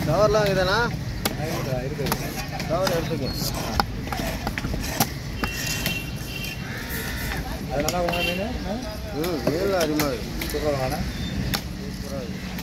கவர்லாம் இருக்குதாண்ணா? இருக்குது. கவர் எடுத்துக்கோ. அது நல்லா மீன். மீன் அதிகமாக இருக்குது. சூப்பராக சூப்பராக இருக்குது.